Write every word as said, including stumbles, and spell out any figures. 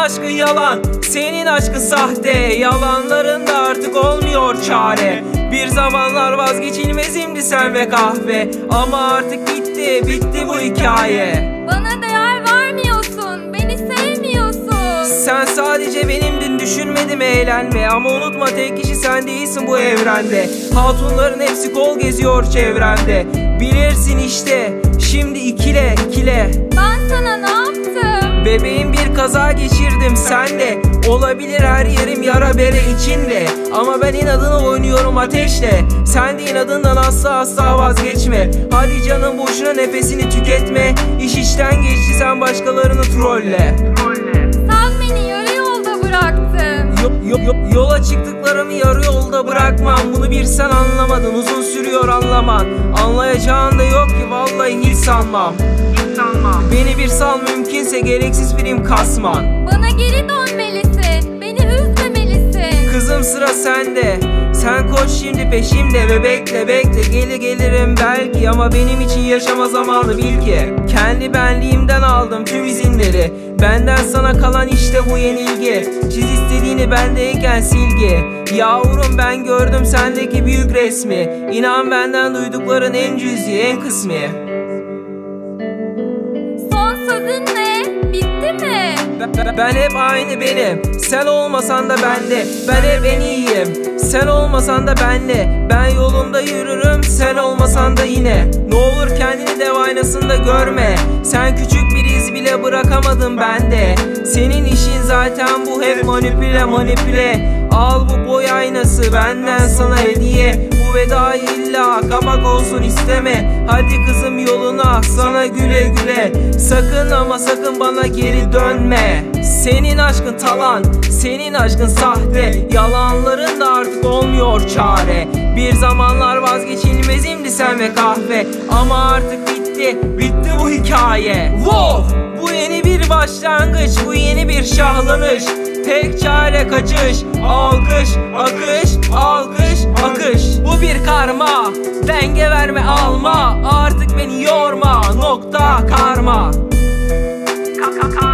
aşkın yalan, senin aşkın sahte. Yalanların da artık olmuyor çare. Bir zamanlar vazgeçilmezimdi sen ve kahve, ama artık bitti, bitti bu hikaye. Bana değer vermiyorsun, beni sevmiyorsun. Sen sadece benimdin, düşünmedim eğlenme. Ama unutma, tek kişi sen değilsin bu evrende. Hatunların hepsi kol geziyor çevremde. Bilirsin işte, şimdi ikile ikile. Ben sana ne yaptım? Bebeğim, bir kaza geçirdim senle. Olabilir her yerim yara bere içinde, ama ben inadına oynuyorum ateşle. Sen de inadından asla asla vazgeçme. Hadi canım, boşuna nefesini tüketme. İş işten geçti, sen başkalarını trolle. Sen beni yarı yolda bıraktın. Yo, yo, yo, yola çıktıklarımı yarı yolda bırakmam. Bunu bir sen anlamadın, uzun sürüyor anlaman. Anlayacağın da yok ki, vallahi hiç sanmam. Hiç sanmam. Beni bir sal, mümkünse gereksiz film kasman. Bana geri dönmelisin, beni üzmemelisin. Kızım, sıra sende. Sen koş şimdi peşimde ve bekle bekle. Gelir gelirim belki, ama benim için yaşama zamanı bil ki. Kendi benliğimden aldım tüm izinleri. Benden sana kalan işte bu yenilgi. Çiz istediğini bendeyken silgi. Yavrum, ben gördüm sendeki büyük resmi. İnan benden duydukların en cüzi, en kısmi. Son sözün ne? Bitti mi? Ben, ben hep aynı benim. Sen olmasan da bende. Ben hep en iyiyim. Sen olmasan da benle. Ben yolumda yürürüm, sen olmasan da yine. Ne olur kendini dev aynasında görme. Sen küçük bir iz bile bırakamadın bende. Senin işin zaten bu, hep manipüle manipüle. Al bu boy aynası benden sana hediye. Bu veda illa kabak olsun isteme. Hadi kızım yoluna, sana güle güle. Sakın ama sakın bana geri dönme. Senin aşkın talan, senin aşkın sahte. Yalanların da artık olmuyor çare. Bir zamanlar vazgeçilmezimdi sen ve kahve, ama artık bitti, bitti bu hikaye. Wow! Bu yeni bir başlangıç, bu yeni bir şahlanış. Tek çare kaçış, alkış, akış, alkış, akış. Bu bir karma, denge verme alma. Artık beni yorma, nokta karma. Ka ka ka